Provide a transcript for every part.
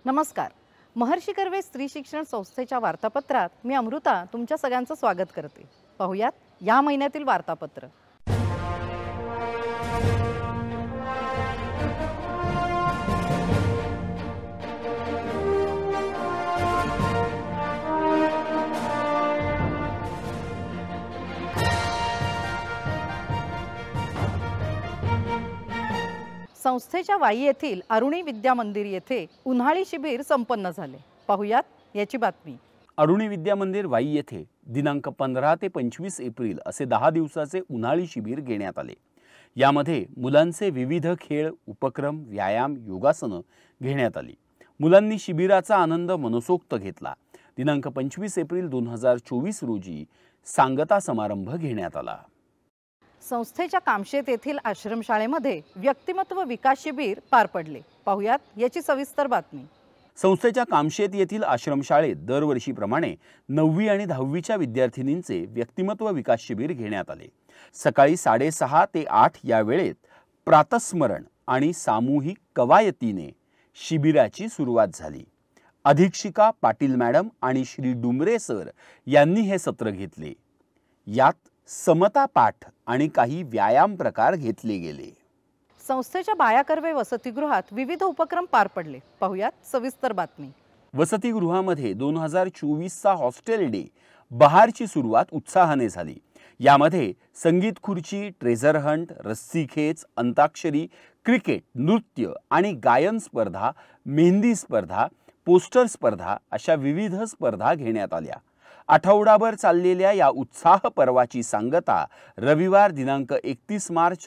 नमस्कार. महर्षी कर्वे स्त्री शिक्षण संस्थेच्या वार्तापत्रात मी अमृता तुमच्या सगळ्यांचं स्वागत करते. पाहूयात या महिन्यातील वार्तापत्र. संस्थेच्या वाई येथील अरुणी विद्या मंदिर येथे उन्हाळी शिबिर संपन्न झाले. पाहूयात याची बातमी. अरुणी विद्या मंदिर वाई येथे दिनांक 15 ते 25 एप्रिल असे 10 दिवसाचे उन्हाळी शिबिर घेण्यात आले. यामध्ये मुलांचे विविध खेळ, उपक्रम, व्यायाम, योगासनं घेण्यात आली. मुलांनी शिबिराचा आनंद मनसोक्त घेतला. दिनांक 25 एप्रिल 2024 रोजी सांगता समारंभ घेण्यात आला. संस्थेच्या कामशेत येथील आश्रमशाळेमध्ये व्यक्तिमत्व विकास शिबिर पार पडले. पाहूयात याची सविस्तर बातमी. संस्थेच्या कामशेत येथील आश्रमशाळेत दरवर्षीप्रमाणे 9वी आणि 10वीच्या विद्यार्थिनींचे व्यक्तिमत्व विकास शिबिर घेण्यात आले. सकाळी 6:30 ते 8 या वेळेत प्रातस्मरण आणि सामूहिक कवायतीने शिबिराची सुरुवात झाली. अधीक्षिका पाटील मॅडम आणि श्री डुमरे सर यांनी हे सत्र घेतले. यात समता पाठ आणि काही व्यायाम प्रकार घेतले गेले. संस्थेच्या बाया कर्वे वसतिगृहात विविध उपक्रम पार पडले. पाहूयात सविस्तर बातमी. वसतिगृहामध्ये 2024चा हॉस्टेल डे बहारची सुरुवात उत्साहाने झाली. यामध्ये संगीत खुर्ची, ट्रेझर हंट, रस्सीखेच, अंताक्षरी, क्रिकेट, नृत्य आणि गायन स्पर्धा, मेहंदी स्पर्धा, पोस्टर स्पर्धा अशा विविध स्पर्धा घेण्यात आल्या. आठवडाभर चाललेल्या या उत्साह पर्वाची सांगता रविवार दिनांक 31 मार्च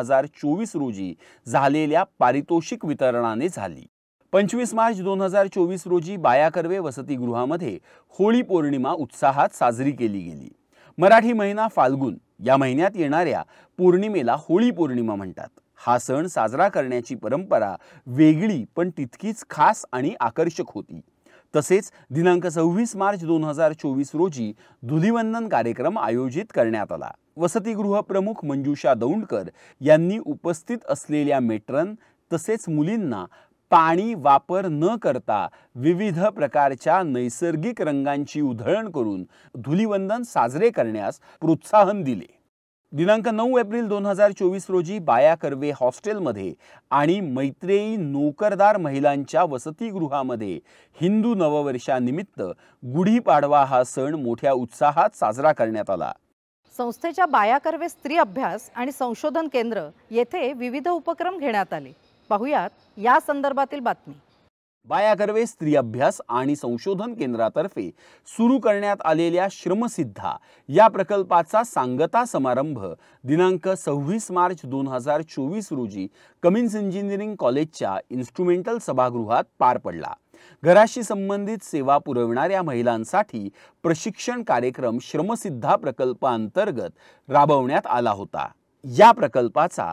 2024 रोजी झालेल्या पारितोषिक वितरणाने झाली. 25 मार्च 2024 रोजी बाया कर्वे वसतिगृहामध्ये होळी पौर्णिमा उत्साहात साजरी केली गेली. मराठी महिना फाल्गुन या महिन्यात येणाऱ्या पौर्णिमेला होळी पौर्णिमा म्हणतात. हा सण साजरा करण्याची परंपरा वेगळी पण तितकीच खास आणि आकर्षक होती. तसेच दिनांक 26 मार्च 2024 रोजी धुलीवंदन कार्यक्रम आयोजित करण्यात आला. वसतिगृह प्रमुख मंजुषा दौंडकर यांनी उपस्थित असलेल्या मेट्रन तसेच मुलींना पाणी वापर न करता विविध प्रकारच्या नैसर्गिक रंगांची उधळण करून धुलीवंदन साजरे करण्यास प्रोत्साहन दिले. दिनांक 9 एप्रिल 2024 रोजी बाया कर्वे हॉस्टेलमध्ये आणि मैत्रेयी नोकरदार महिलांच्या वसतिगृहामध्ये हिंदू नववर्षानिमित्त गुढीपाडवा हा सण मोठ्या उत्साहात साजरा करण्यात आला. संस्थेच्या बाया कर्वे स्त्री अभ्यास आणि संशोधन केंद्र येथे विविध उपक्रम घेण्यात आले. पाहूयात या संदर्भातील बातमी. बाया कर्वे स्त्री अभ्यास आणि संशोधन केंद्रातर्फे सुरू करण्यात आलेल्या श्रमसिद्धा या प्रकल्पाचा सांगता समारंभ दिनांक 26 मार्च 2024 रोजी कमिन्स इंजिनिअरिंग कॉलेजच्या इन्स्ट्रुमेंटल सभागृहात पार पडला. घराशी संबंधित सेवा पुरविणाऱ्या महिलांसाठी प्रशिक्षण कार्यक्रम श्रमसिद्धा प्रकल्पांतर्गत राबवण्यात आला होता. या प्रकल्पाचा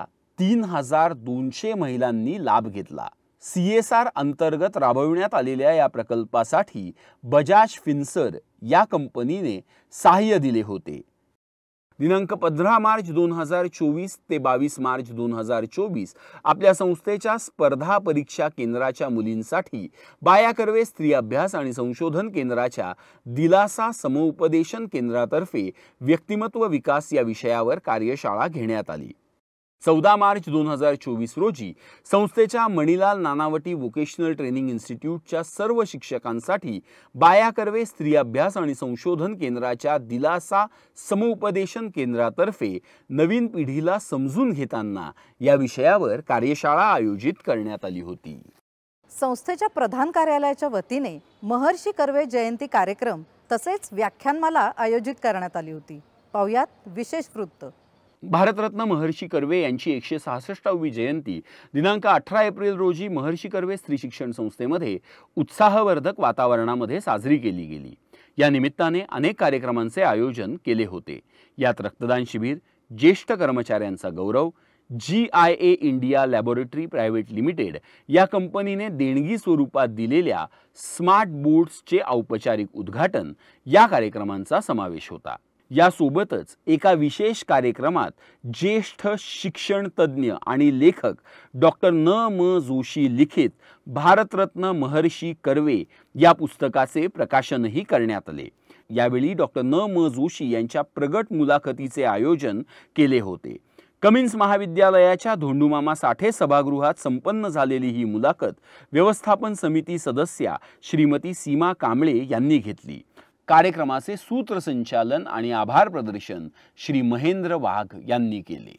3200 महिलांनी लाभ घेतला. CSR अंतर्गत राबविण्यात आलेल्या या प्रकल्पासाठी बजाज फिन्सर या कंपनीने सहाय्य दिले होते. दिनांक 15 मार्च 2024 ते 22 मार्च 2024 आपल्या संस्थेच्या स्पर्धा परीक्षा केंद्राच्या मुलींसाठी बाया कर्वे स्त्री अभ्यास आणि संशोधन केंद्राच्या दिलासा समुपदेशन केंद्रातर्फे व्यक्तिमत्व विकास या विषयावर कार्यशाळा घेण्यात आली. 14 मार्च 2024 रोजी संस्थेच्या मणिलाल नानावटी वोकेशनल ट्रेनिंग इन्स्टिट्यूटच्या सर्व शिक्षकांसाठी बाया कर्वे स्त्री अभ्यास आणि संशोधन केंद्राच्या दिलासा समुपदेशन केंद्रातर्फे नवीन पिढीला समजून घेताना या विषयावर कार्यशाळा आयोजित करण्यात आली होती. संस्थेच्या प्रधान कार्यालयाच्या वतीने महर्षी कर्वे जयंती कार्यक्रम तसेच व्याख्यानमाला आयोजित करण्यात आली होती. पाहूयात विशेष वृत्त. भारतरत्न महर्षी कर्वे यांची 166वी जयंती दिनांक 18 एप्रिल रोजी महर्षी कर्वे स्त्री शिक्षण संस्थेमध्ये उत्साहवर्धक वातावरणामध्ये साजरी केली गेली. या निमित्ताने अनेक कार्यक्रमांचे आयोजन केले होते. यात रक्तदान शिबिर, ज्येष्ठ कर्मचाऱ्यांचा गौरव, GIA India laboratory private limited या कंपनीने देणगी स्वरूपात दिलेल्या स्मार्ट बोर्ड्सचे औपचारिक उद्घाटन या कार्यक्रमांचा समावेश होता. यासोबतच एका विशेष कार्यक्रमात ज्येष्ठ शिक्षण तज्ज्ञ आणि लेखक डॉक्टर न.म. जोशी लिखित भारतरत्न महर्षी कर्वे या पुस्तकाचे प्रकाशनही करण्यात आले। यावेळी डॉक्टर न.म. जोशी यांच्या प्रगट मुलाखतीचे आयोजन केले होते। कमिन्स महाविद्यालयाच्या धोंडूमामा साठे सभागृहात संपन्न झालेली ही मुलाखत व्यवस्थापन समिती सदस्या श्रीमती सीमा कांबळे यांनी घेतली। कार्यक्रमाचे सूत्रसंचालन आणि आभार प्रदर्शन श्री महेंद्र वाघ यांनी केले।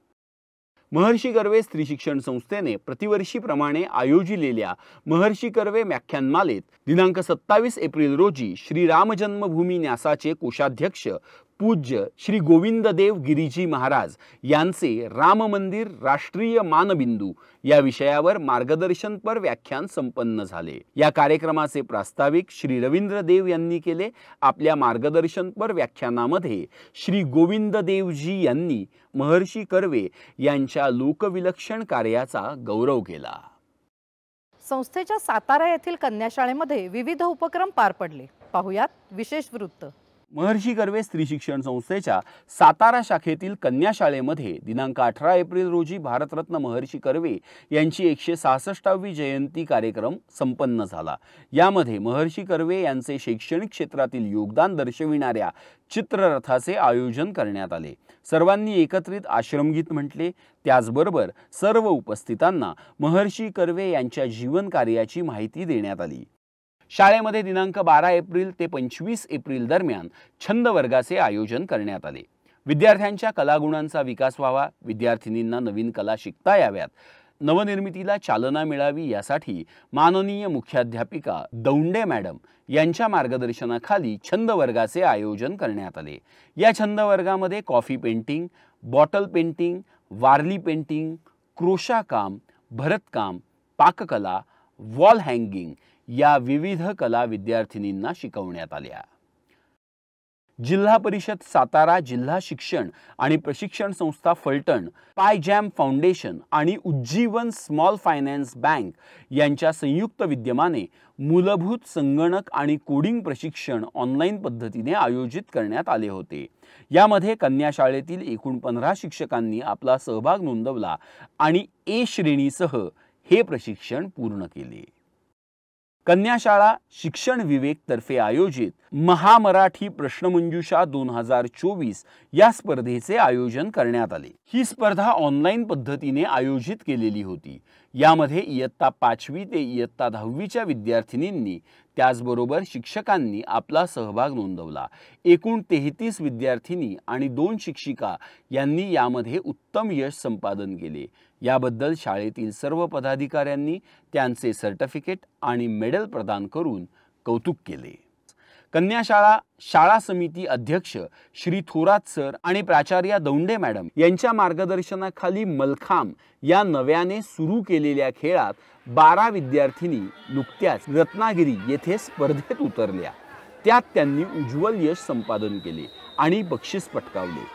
महर्षी कर्वे स्त्री शिक्षण संस्थेने प्रतिवर्षीप्रमाणे आयोजिलेल्या महर्षी कर्वे व्याख्यानमालेत दिनांक 27 एप्रिल रोजी श्री राम जन्मभूमी न्यासाचे कोषाध्यक्ष पूज्य श्री गोविंददेव गिरीजी महाराज यांचे राम मंदिर राष्ट्रीय मानबिंदू या विषयावर मार्गदर्शनपर व्याख्यान संपन्न झाले। या कार्यक्रमाचे प्रास्ताविक श्री रवींद्रदेव यांनी केले। आपल्या मार्गदर्शनपर व्याख्यानामध्ये श्री गोविंददेवजी यांनी महर्षी कर्वे यांच्या लोकविलक्षण कार्याचा गौरव केला। संस्थेच्या सातारा येथील कन्याशाळेमध्ये विविध उपक्रम पार पडले। पाहुयात विशेष वृत्त। महर्षी कर्वे स्त्री शिक्षण संस्थेच्या सातारा शाखेतील कन्याशाळेमध्ये दिनांक 18 एप्रिल रोजी भारतरत्न महर्षी कर्वे यांची 166वी जयंती कार्यक्रम संपन्न झाला। यामध्ये महर्षी कर्वे यांचे शैक्षणिक क्षेत्रातील योगदान दर्शविणाऱ्या चित्ररथाचे आयोजन करण्यात आले। सर्वांनी एकत्रित आश्रमगीत म्हटले। त्याचबरोबर सर्व उपस्थितांना महर्षी कर्वे यांच्या जीवन कार्याची माहिती देण्यात आली। शाळेमध्ये दिनांक 12 एप्रिल ते 25 एप्रिल दरम्यान छंद वर्गाचे आयोजन करण्यात आले। विद्यार्थ्यांच्या कलागुणांचा विकास व्हावा, विद्यार्थिनींना नवीन कला शिकता याव्यात, नवनिर्मितीला चालना मिळावी यासाठी माननीय मुख्याध्यापिका दौंडे मॅडम यांच्या मार्गदर्शनाखाली छंद वर्गाचे आयोजन करण्यात आले। या छंद वर्गामध्ये coffee painting, bottle painting, Warli painting, crochet काम, भरतकाम, पाककला, वॉल हँगिंग या विविध कला विद्यार्थिनींना शिकवण्यात आल्या। जिल्हा परिषद सातारा, जिल्हा शिक्षण आणि प्रशिक्षण संस्था फलटण, पायजॅम फाउंडेशन आणि उज्जीवन स्मॉल फायनान्स बँक यांच्या संयुक्त विद्यमाने मूलभूत संगणक आणि कोडिंग प्रशिक्षण ऑनलाईन पद्धतीने आयोजित करण्यात आले होते। यामध्ये कन्या शाळेतील एकूण 15 शिक्षकांनी आपला सहभाग नोंदवला आणि ए श्रेणीसह हे प्रशिक्षण पूर्ण केले। कन्याशाळा शिक्षण विवेक तर्फे आयोजित महामराठी प्रश्नमंजुषा 2024 या स्पर्धेचे आयोजन करण्यात आले। ही स्पर्धा ऑनलाईन पद्धतीने आयोजित केलेली होती। यामध्ये इयत्ता 5वी ते इयत्ता 10वीच्या विद्यार्थिनींनी त्याचबरोबर शिक्षकांनी आपला सहभाग नोंदवला। एकूण 33 विद्यार्थिनी आणि 2 शिक्षिका यांनी यामध्ये उत्तम यश संपादन केले। याबद्दल शाळेतील सर्व पदाधिकाऱ्यांनी त्यांचे सर्टिफिकेट आणि मेडल प्रदान करून कौतुक केले। कन्याशाळा शाळा समिती अध्यक्ष श्री थोरात सर आणि प्राचार्या दौंडे मॅडम यांच्या मार्गदर्शनाखाली मलखांब या नव्याने सुरू केलेल्या खेळात 12 विद्यार्थिनी नुकत्याच रत्नागिरी येथे स्पर्धेत उतरल्या। त्यात त्यांनी उज्ज्वल यश संपादन केले आणि बक्षीस पटकावले।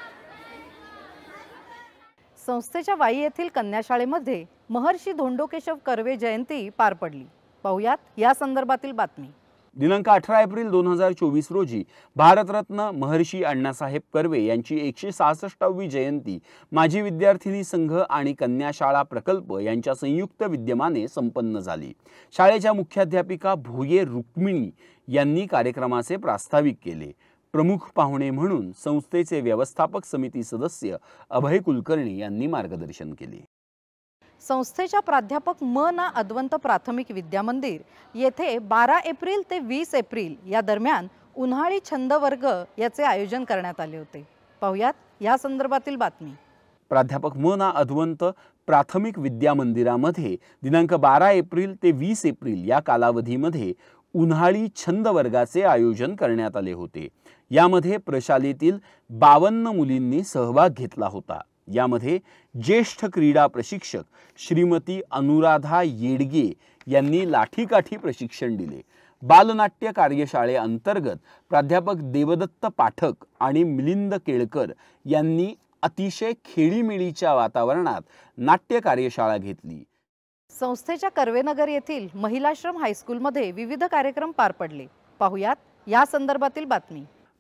संस्थेच्या वाई येथील कन्याशाळेमध्ये महर्षी धोंडो केशव कर्वे जयंती पार पडली। पाहुयात या संदर्भातील बातमी। दिनांक 18 एप्रिल 2024 रोजी भारतरत्न महर्षी अण्णासाहेब कर्वे यांची 166वी जयंती माजी विद्यार्थिनी संघ आणि कन्याशाळा प्रकल्प यांच्या संयुक्त विद्यमाने संपन्न झाली। शाळेच्या मुख्याध्यापिका भोये रुक्मिणी यांनी कार्यक्रमाचे प्रास्ताविक केले। प्रमुख पाहुणे म्हणून संस्थेचे व्यवस्थापक समिती सदस्य अभय कुलकर्णी यांनी मार्गदर्शन केले। संस्थेच्या प्राध्यापक ना अद्वंत प्राथमिक विद्यामंदिर येथे 12 एप्रिल ते 20 एप्रिल या दरम्यान उन्हाळी छंद वर्ग याचे आयोजन करण्यात आले होते। पाहुयात या संदर्भातील बातमी। प्राध्यापक ना अद्वंत प्राथमिक विद्यामंदिरामध्ये दिनांक 12 एप्रिल ते 20 एप्रिल या कालावधीमध्ये उन्हाळी छंद वर्गाचे आयोजन करण्यात आले होते। यामध्ये प्रशालेतील 52 मुलींनी सहभाग घेतला होता। यामध्ये ज्येष्ठ क्रीडा प्रशिक्षक श्रीमती अनुराधा येडगे यांनी लाठीकाठी प्रशिक्षण दिले। बालनाट्य कार्यशाळेअंतर्गत प्राध्यापक देवदत्त पाठक आणि मिलिंद केळकर यांनी अतिशय खेळीमेळीच्या वातावरणात नाट्य कार्यशाळा घेतली। संस्थेच्या कर्वेनगर येथील महिलाश्रम हायस्कूलमध्ये विविध कार्यक्रम पार पडले। पाहुयात या संदर्भातील बातमी।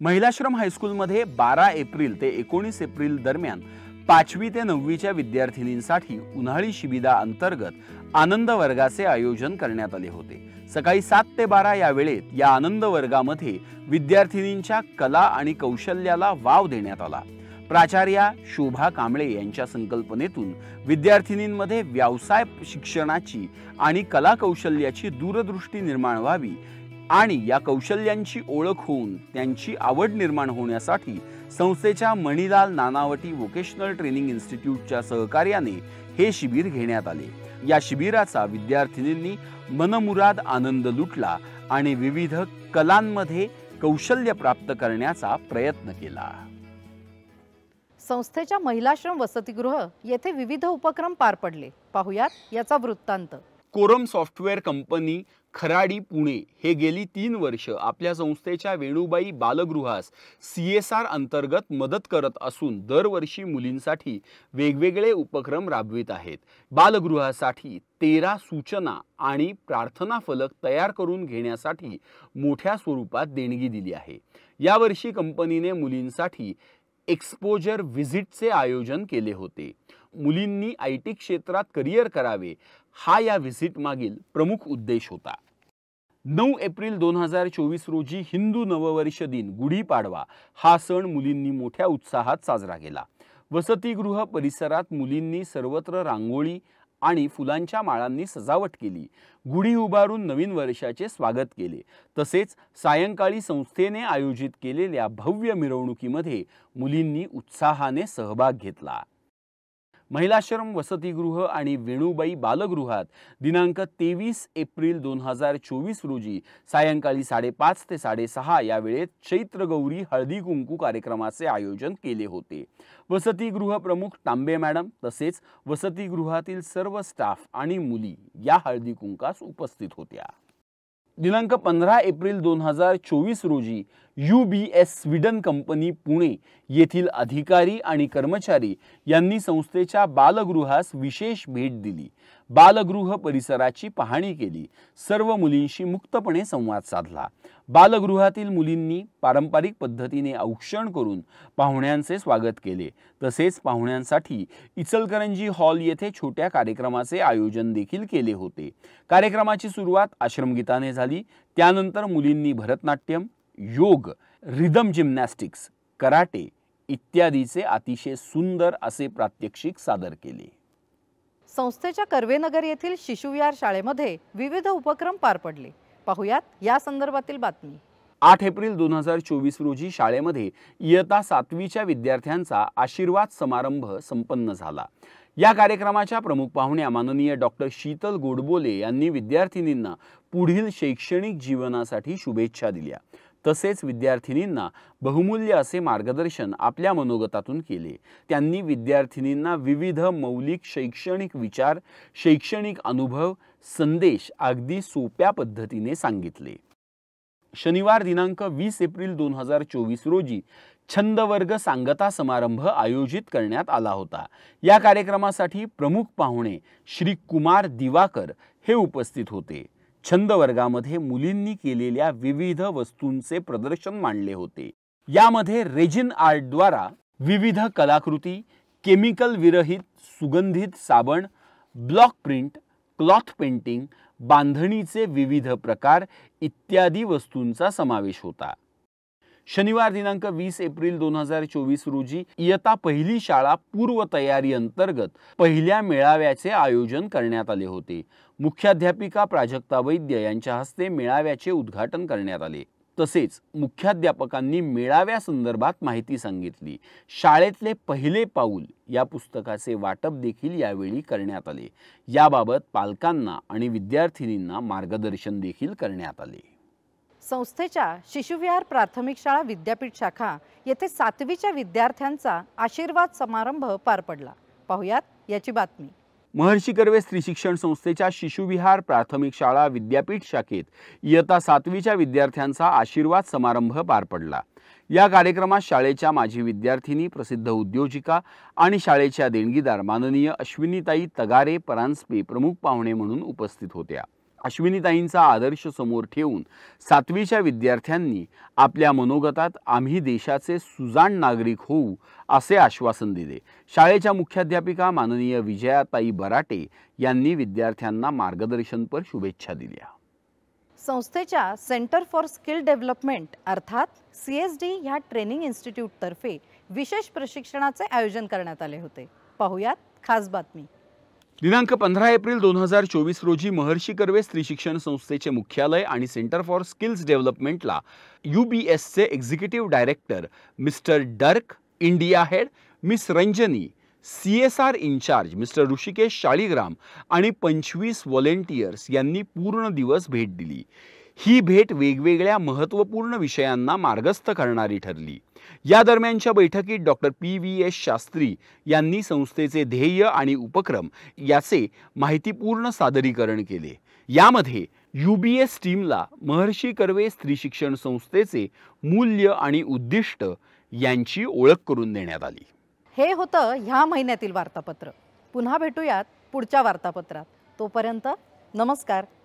महिलाश्रम हायस्कूलमध्ये 12 एप्रिल ते 19 एप्रिल दरम्यान 5वी ते 9वीच्या विद्यार्थिनींसाठी उन्हाळी शिबिरा अंतर्गत आनंद वर्गाचे आयोजन करण्यात आले होते। सकाळी 7 ते 12 या वेळेत या आनंद वर्गामध्ये विद्यार्थिनींच्या कला आणि कौशल्याला वाव देण्यात आला। प्राचार्या शोभा कांबळे यांच्या संकल्पनेतून विद्यार्थिनींमध्ये व्यवसाय शिक्षणाची आणि कला कौशल्याची दूरदृष्टी निर्माण व्हावी आणि या कौशल्यांची ओळख होऊन त्यांची आवड निर्माण होण्यासाठी संस्थेच्या मणिलाल नानावटी व्होकेशनल ट्रेनिंग इन्स्टिट्यूटच्या सहकार्याने हे शिबिर घेण्यात आले। या शिबिराचा विद्यार्थिनींनी मनमुराद आनंद लुटला आणि विविध कलांमध्ये कौशल्य प्राप्त करण्याचा प्रयत्न केला। संस्थेच्या महिलाश्रम वसतिगृह येथे विविध उपक्रम पार पडले। पाहुयात याचा वृत्तांत। कोरम सॉफ्टवेअर कंपनी खराडी पुणे हे गेली 3 वर्ष आपल्या संस्थेच्या वेणुबाई बालगृहास CSR अंतर्गत मदत करत असून दरवर्षी मुलींसाठी वेगवेगळे उपक्रम राबवित आहेत। बालगृहासाठी 13 सूचना आणि प्रार्थना फलक तयार करून घेण्यासाठी मोठ्या स्वरूपात देणगी दिली आहे। यावर्षी कंपनीने मुलींसाठी एक्सपोजर व्हिजिटचे आयोजन केले होते। मुलींनी IT क्षेत्रात करिअर करावे हा या व्हिजिट मागील प्रमुख उद्देश होता। 9 एप्रिल 2024 रोजी हिंदू नववर्ष दिन गुढीपाडवा हा सण मुलींनी मोठ्या उत्साहात साजरा केला। वसतिगृह परिसरात मुलींनी सर्वत्र रांगोळी आणि फुलांच्या माळांनी सजावट केली, गुढी उभारून नवीन वर्षाचे स्वागत केले। तसेच सायंकाळी संस्थेने आयोजित केलेल्या भव्य मिरवणुकीमध्ये मुलींनी उत्साहाने सहभाग घेतला। महिलाश्रम वसतिगृह आणि वेणुबाई बालगृहात दिनांक 23 एप्रिल 2024 रोजी सायंकाळी 5:30 ते 6:30 या वेळेत चैत्र गौरी हळदी कुंकू कार्यक्रमाचे आयोजन केले होते। वसतिगृह प्रमुख तांबे मॅडम तसेच वसतिगृहातील सर्व स्टाफ आणि मुली या हळदी कुंकास उपस्थित होत्या। दिनांक 15 एप्रिल 2024 रोजी UBS स्वीडन कंपनी पुणे येथील अधिकारी आणि कर्मचारी यांनी संस्थेच्या बालगृहास विशेष भेट दिली, बालगृह परिसराची पाहणी केली, सर्व मुलींशी मुक्तपणे संवाद साधला। बालगृहातील मुलींनी पारंपरिक पद्धतीने औक्षण करून पाहुण्यांचे स्वागत केले। तसेच पाहुण्यांसाठी इचलकरंजी हॉल येथे छोट्या कार्यक्रमाचे आयोजन देखील केले होते। कार्यक्रमाची सुरुवात आश्रमगीताने झाली। त्यानंतर मुलींनी भरतनाट्यम, योग, रिदम जिम्नॅस्टिक्स, कराटे इत्यादीचे अतिशय सुंदर असे प्रात्यक्षिक सादर केले। संस्थेच्या कर्वेनगर येथील शिशुविहार शाळेमध्ये विविध उपक्रम पार पडले। पाहुयात या संदर्भातील बातमी। 8 एप्रिल 2024 रोजी शाळेमध्ये इयत्ता 7वीच्या विद्यार्थ्यांचा आशीर्वाद समारंभ संपन्न झाला। या कार्यक्रमाच्या प्रमुख पाहुण्या माननीय डॉक्टर शीतल गोडबोले यांनी विद्यार्थिनींना पुढील शैक्षणिक जीवनासाठी शुभेच्छा दिल्या। तसेच विद्यार्थिनींना बहुमूल्य असे मार्गदर्शन आपल्या मनोगतातून केले। त्यांनी विद्यार्थिनींना विविध मौलिक शैक्षणिक विचार, शैक्षणिक अनुभव, संदेश अगदी सोप्या पद्धतीने सांगितले। शनिवार दिनांक 20 एप्रिल 2024 रोजी छंद वर्ग सांगता समारंभ आयोजित करण्यात आला होता। या कार्यक्रमासाठी प्रमुख पाहुणे श्री कुमार दिवाकर हे उपस्थित होते। छंद वर्गामध्ये मुलींनी केलेल्या विविध वस्तूंचे प्रदर्शन मांडले होते। यामध्ये रेजिन आर्ट द्वारा विविध कलाकृती, केमिकल विरहित सुगंधित साबण, ब्लॉक प्रिंट, क्लॉथ पेंटिंग, बांधणीचे विविध प्रकार इत्यादी वस्तूंचा समावेश होता। शनिवार दिनांक 20 एप्रिल 2024 रोजी इयत्ता पहिली शाळा पूर्व तयारी अंतर्गत पहिल्या मेळाव्याचे आयोजन करण्यात आले होते। मुख्याध्यापिका प्राजक्ता वैद्य यांच्या हस्ते मेळाव्याचे उद्घाटन करण्यात आले। तसेच मुख्याध्यापकांनी मेळाव्यासंदर्भात माहिती सांगितली। शाळेतले पहिले पाऊल या पुस्तकाचे वाटप देखील यावेळी करण्यात आले। याबाबत पालकांना आणि विद्यार्थिनींना मार्गदर्शन देखील करण्यात आले। संस्थेच्या शिशुविहार प्राथमिक शाळा विद्यापीठ शाखा येथे 7वीच्या विद्यार्थ्यांचा आशीर्वाद समारंभ पार पडला। पाहुयात याची बातमी। महर्षी कर्वे स्त्री शिक्षण संस्थेच्या शिशुविहार प्राथमिक शाळा विद्यापीठ शाखेत इयत्ता 7वीच्या विद्यार्थ्यांचा आशीर्वाद समारंभ पार पडला। या कार्यक्रमात शाळेच्या माजी विद्यार्थिनी, प्रसिद्ध उद्योजिका आणि शाळेच्या देणगीदार माननीय अश्विनीताई तगारे परांजपे प्रमुख पाहुणे म्हणून उपस्थित होत्या। अश्विनीताईंचा आदर्श समोर ठेवून 7वीच्या विद्यार्थ्यांनी आपल्या मनोगतात आम्ही देशाचे सुजाण नागरिक होऊ असे आश्वासन दिले। शाळेच्या मुख्याध्यापिका माननीय विजयाताई बराटे यांनी विद्यार्थ्यांना मार्गदर्शनपर शुभेच्छा दिल्या। संस्थेच्या सेंटर फॉर स्किल डेव्हलपमेंट अर्थात CSD ह्या ट्रेनिंग इन्स्टिट्यूट तर्फे विशेष प्रशिक्षणाचे आयोजन करण्यात आले होते। पाहुयात खास बातमी। दिनांक 15 एप्रिल 2024 रोजी महर्षी कर्वे स्त्री शिक्षण संस्थेचे मुख्यालय आणि सेंटर फॉर स्किल्स डेव्हलपमेंटला UBSचे executive director mister Dirk, India head miss Ranjani, CSR incharge mister Rishikesh Shaligram आणि 25 व्हॉलेंटियर्स यांनी पूर्ण दिवस भेट दिली। ही भेट वेगवेगळ्या महत्त्वपूर्ण विषयांना मार्गस्थ करणारी ठरली। या दरम्यानच्या बैठकीत डॉक्टर PVS शास्त्री यांनी संस्थेचे ध्येय आणि उपक्रम याचे माहितीपूर्ण सादरीकरण केले। यामध्ये UBS टीमला महर्षी कर्वे स्त्री शिक्षण संस्थेचे मूल्य आणि उद्दिष्ट यांची ओळख करून देण्यात आली। हे होतं ह्या महिन्यातील वार्तापत्र। पुन्हा भेटूयात पुढच्या वार्तापत्रात। तोपर्यंत नमस्कार।